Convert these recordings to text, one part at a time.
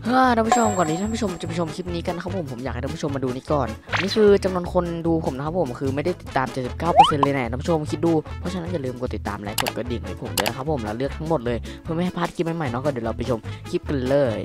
ท่านผู้ชมก่อนที่ท่านผู้ชมจะไปชมคลิปนี้กันนะครับผมอยากให้ท่านผู้ชมมาดูนี่ก่อนนี่คือจำนวนคนดูผมนะครับผมคือไม่ได้ติดตาม 79% เลยนะท่านผู้ชมคิดดูเพราะฉะนั้นอย่าลืมกดติดตามและกดกระดิ่งให้ผมด้วยนะครับผมแล้วเลือกทั้งหมดเลยเพื่อไม่ให้พลาดคลิปใหม่ๆเนาะก็เดี๋ยวเราไปชมคลิปกันเลย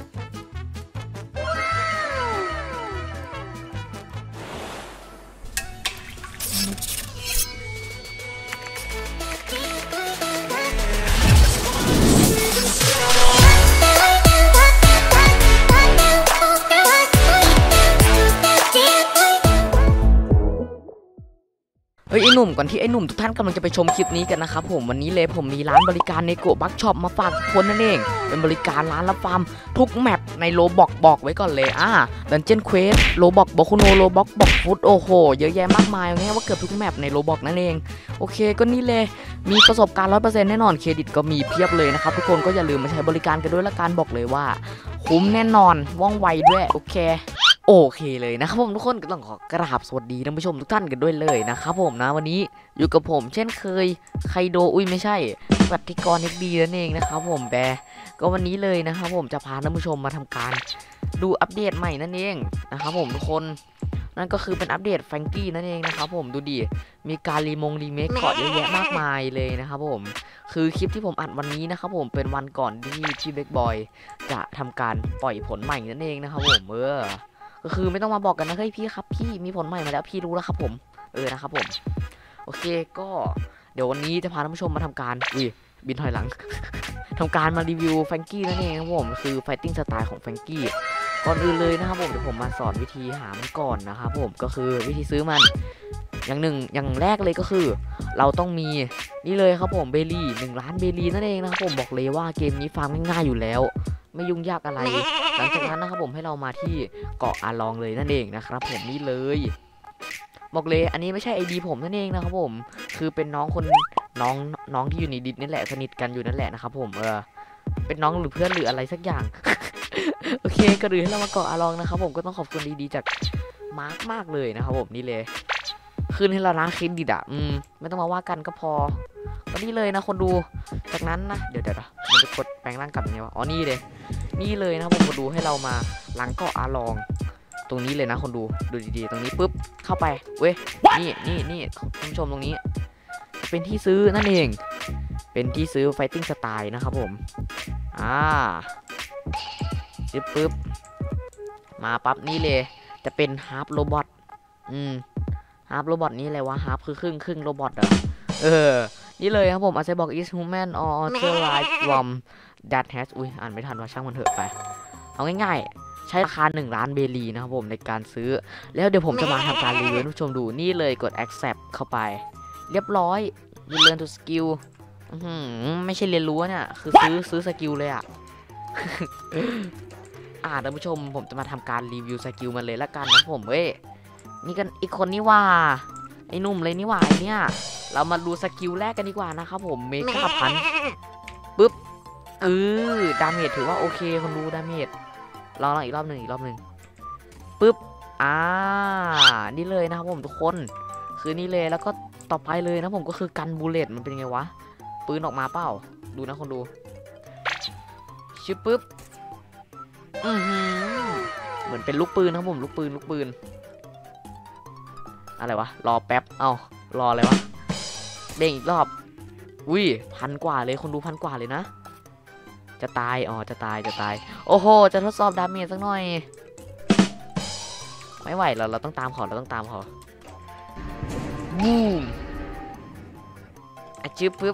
เฮ้ยไอ้หนุ่มก่อนที่ไอ้หนุ่มทุกท่านกำลังจะไปชมคลิปนี้กันนะครับผมวันนี้เลยผมมีร้านบริการในโกบักช็อปมาฝากคนนั่นเองเป็นบริการร้านรับฟาร์มทุกแมปในโลบอกไว้ก่อนเลยดันเจี้ยนเควสโลบอกบอคุโนโลบอกฟุตโอ้โหเยอะแยะมากมายง่ายว่าเกือบทุกแมปในโลบอกนั่นเองโอเคก็นี่เลยมีประสบการณ์ 100% แน่นอนเครดิตก็มีเพียบเลยนะครับทุกคนก็อย่าลืมมาใช้บริการกันด้วยละกันบอกเลยว่าคุ้มแน่นอนว่องไวด้วยโอเคเลยนะครับผมทุกคนก็ต้องขอกราบสวัสดีท่านผู้ชมทุกท่านกันด้วยเลยนะครับผมนะวันนี้อยู่กับผมเช่นเคยไคโดไม่ใช่ปฏิกรXDนั่นเองนะครับผมก็วันนี้เลยนะครับผมจะพาท่านผู้ชมมาทำการดูอัปเดตใหม่นั่นเองนะครับผมทุกคนนั่นก็คือเป็นอัปเดตแฟรงกี้นั่นเองนะครับผมดูดิมีการรีเมคเกาะเยอะแยะมากมายเลยนะครับผมคือคลิปที่ผมอัดวันนี้นะครับผมเป็นวันก่อนที่เบคบอยจะทำการปล่อยผลใหม่นั่นเองนะครับผมก็คือไม่ต้องมาบอกกันนะเฮ้ยพี่ครับพี่มีผลใหม่มาแล้วพี่รู้แล้วครับผมนะครับผมโอเคก็เดี๋ยววันนี้จะพาท่านผู้ชมมาทำการบินถอยหลัง ทำการมารีวิวแฟรงกี้นั่นเองครับผมคือไฟติ้งสไตล์ของแฟรงกี้ก่อนอื่นเลยนะครับผมเดี๋ยวผมมาสอนวิธีหามันก่อนนะครับผมก็คือวิธีซื้อมันอย่างแรกเลยก็คือเราต้องมีนี่เลยครับผมเบลลี่1 ล้านเบลลี่นั่นเองนะครับผมบอกเลยว่าเกมนี้ฟาร์มง่ายๆอยู่แล้วไม่ยุ่งยากอะไรหลังจากนั้นนะครับผมให้เรามาที่เกาะอาลองเลยนั่นเองนะครับผมนี่เลยบอกเลยอันนี้ไม่ใช่ไอดีผมนั่นเองนะครับผมคือเป็นน้องที่อยู่ในดิสนี่แหละสนิทกันอยู่นั่นแหละนะครับผมเป็นน้องหรือเพื่อนหรืออะไรสักอย่าง โอเคก็หรือให้เรามาเกาะอาลองนะครับผมก็ต้องขอบคุณดีๆจากมาร์คมากเลยนะครับผมนี่เลยขึ้นให้เรานะเครดิตไม่ต้องมาว่ากันก็พอก็นี่เลยนะคนดูจากนั้นนะเดี๋ยวมันจะกดแปลงร่างกลับยังไงวะอ๋อนี่เลยนะครับผมคนดูให้เรามาหลังเกาะอาลองตรงนี้เลยนะคนดูดีๆตรงนี้ปุ๊บเข้าไปเว้ยนี่ท่านผู้ชมตรงนี้เป็นที่ซื้อนั่นเองเป็นที่ซื้อไฟติ้งสไตล์นะครับผมปึ๊บมาปั๊บนี่เลยจะเป็นฮาร์ปโรบอทฮาร์ปโรบอทนี่อะไรวะฮาร์ปคือครึ่งโรบอทนี่เลยครับผมอาจจะบอก is human or authorized from that has อ่านไม่ทันว่าช่างมันเถอะไปเอาง่ายๆใช้ราคา1 ล้านเบลีนะครับผมในการซื้อแล้วเดี๋ยวผมจะมาทำการรีวิวให้ผู้ชมดูนี่เลยกด accept เข้าไปเรียบร้อย you learn to skill ไม่ใช่เรียนรู้เนี่ยคือซื้อสกิลเลยท่านผู้ชมผมจะมาทำการรีวิวสกิลมันเลยละกันนะผมนี่กันอีกคนนี่ว่าไอ้หนุ่มเลยนี่ว่าไอเนี่ยเรามาดูสกิลแรกกันดีกว่านะครับผมเมกาพันปึ๊บดาเมจถือว่าโอเคคนดูดาเมจลองอีกรอบหนึ่งปึ๊บนี่เลยนะครับผมทุกคนคือนี่เลยแล้วก็ต่อไปเลยนะผมก็คือกันบูเลตมันเป็นไงวะปืนออกมาเปล่าดูนะคนดูชิปปึ๊บเหมือนเป็นลูกปืนครับผมลูกปืนอะไรวะรอแป๊บรออะไรวะเด้งอีกรอบ1,000 กว่าเลยคนดู1,000 กว่าเลยนะจะตายจะตายโอ้โหจะทดสอบดาเมจสักหน่อยไม่ไหวเราต้องตามเขาบูมจิ๊บปึ๊บ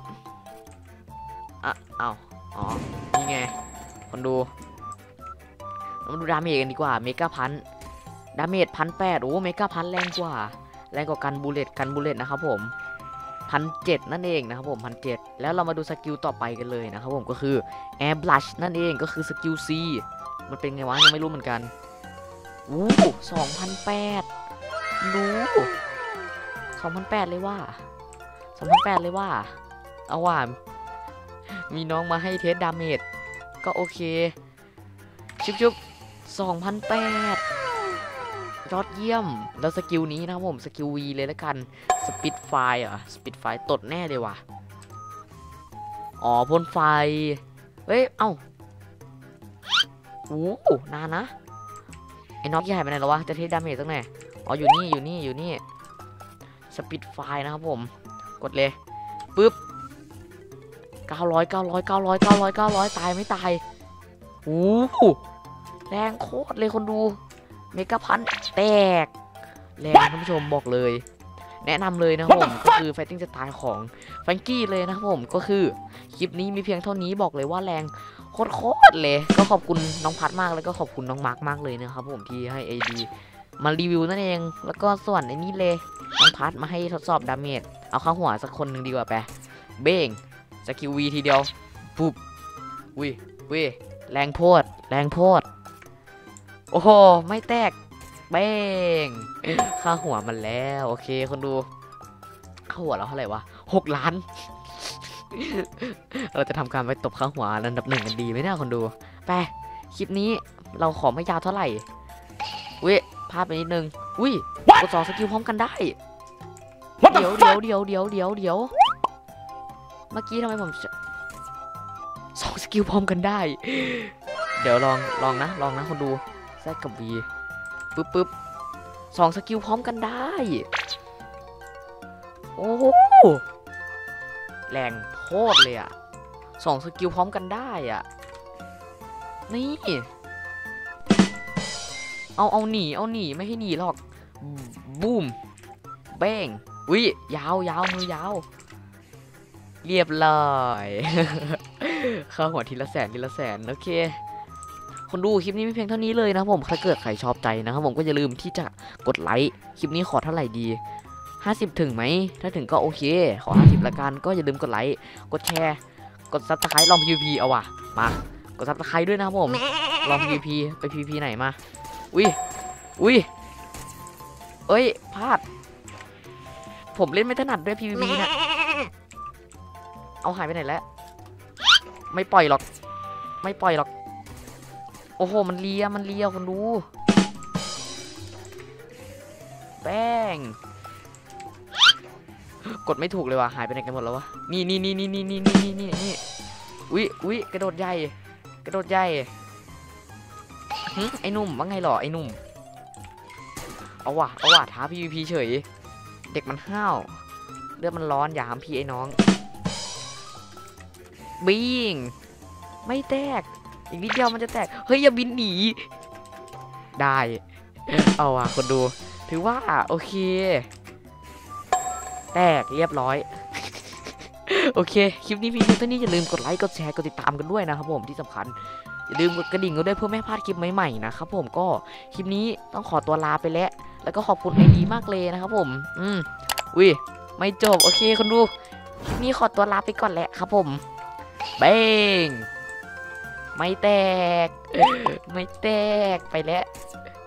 นี่ไงคนดูมาดูดาเมจกันดีกว่าเมกาพันดาเมจ1,800โอ้เมกาพันแรงกว่ากันบูเลตนะครับผม1,700นั่นเองนะครับผม1,700แล้วเรามาดูสกิลต่อไปกันเลยนะครับผมก็คือ Air Blush นั่นเองก็คือสกิล C มันเป็นไงวะยังไม่รู้เหมือนกัน2,800ดู2,800เลยว่าเอาว่ามีน้องมาให้เทสดาเมจก็โอเคชุบ2,800ยอดเยี่ยมแล้วสกิลนี้นะครับผมสกิล V เลยแล้วกันสปิดไฟตดแน่เลยว่ะพ่นไฟเฮ้ยโอ้นานนะไอ้น็อตยี่หายไปไหนแล้ววะจะเทสดาเมจตั้งไหนอ๋ออยู่นี่สปิดไฟนะครับผมกดเลยปึ๊บ900ตายไม่ตายโอ้แรงโคตรเลยคนดูเมกะพันแตกแรงท่านผู้ชมบอกเลยแนะนำเลยนะครับผมก็คือ Fighting Style ของแฟรงกี้เลยนะครับผมก็คือคลิปนี้มีเพียงเท่านี้บอกเลยว่าแรงโคตรเลยก็ขอบคุณน้องพัดมากแล้วก็ขอบคุณน้องมาร์กมากเลยนะครับผมที่ให้ AD มารีวิวนั่นเองแล้วก็ส่วนไอ้นี่เลยน้องพัดมาให้ทดสอบดาเมจเอาเข้าหัวสักคนหนึ่งดีกว่าไปเบ้งสกิลวีทีเดียวปุ๊บวิแรงโพดโอ้โหไม่แตกเบ้งค่าหัวมันแล้วโอเคคนดูค่าหัวเราเท่าไหร่วะ6 ล้านเราจะทำการไปตบค่าหัวอันดับ 1กันดีไหมเนี่ยคนดูไปคลิปนี้เราขอไม่ยาวเท่าไหร่พลาดไปนิดนึงกด2 สกิลพร้อมกันได้เดี๋ยวเมื่อกี้ทำไมผม2 สกิลพร้อมกันได้เดี๋ยวลองนะคนดูแซดกับ V ปึ๊บ2 สกิลพร้อมกันได้โอ้โหแรงโคตรเลยอ่ะ2 สกิลพร้อมกันได้อ่ะนี่เอาหนีไม่ให้หนีหรอกบูมเบ้งยาวมือยาวเรียบร้อยเข้าหัวทีละแสนโอเคคนดูคลิปนี้ไม่เพียงเท่านี้เลยนะผมถ้าเกิดใครชอบใจนะครับผมก็อย่าลืมที่จะกดไลค์คลิปนี้ขอเท่าไหร่ดี50ถึงไหมถ้าถึงก็โอเคขอ50ละกันก็อย่าลืมกดไลค์กดแชร์กดซับสไครต์ลอง PVP เอาว่ะมากดซับสไครต์ด้วยนะครับผมลอง PVP ไป PVP ไหนมาพลาดผมเล่นไม่ถนัดด้วย PVP นะเอาหายไปไหนแล้วไม่ปล่อยหรอกโอ้โหมันเลียคนดูแป้งกดไม่ถูกเลยว่ะหายไปไหนกันหมดแล้ววะนี่กระโดดใหญ่ไอ้นุ่มว่าไงหรอไอ้นุ่มเอาว่ะท้า PVP เฉยเด็กมันห้าวเลือดมันร้อนอย่าหามพี่ไอ้น้องบิงไม่แตกอีกนิดเดียวมันจะแตกเฮ้ยอย่าบินหนีได้เอาว่ะคนดูถือว่าโอเคแตกเรียบร้อยโอเคคลิปนี้เพียงเท่านี้อย่าลืมกดไลค์กดแชร์กดติดตามกันด้วยนะครับผมที่สำคัญอย่าลืมกดกระดิ่งกันด้วยเพื่อไม่พลาดคลิปใหม่ๆนะครับผมก็คลิปนี้ต้องขอตัวลาไปแล้วก็ขอบคุณIDมากเลยนะครับผมไม่จบโอเคคนดูคลิปนี้ขอตัวลาไปก่อนแหละครับผมเบ้งไม่แตกไปแล้ว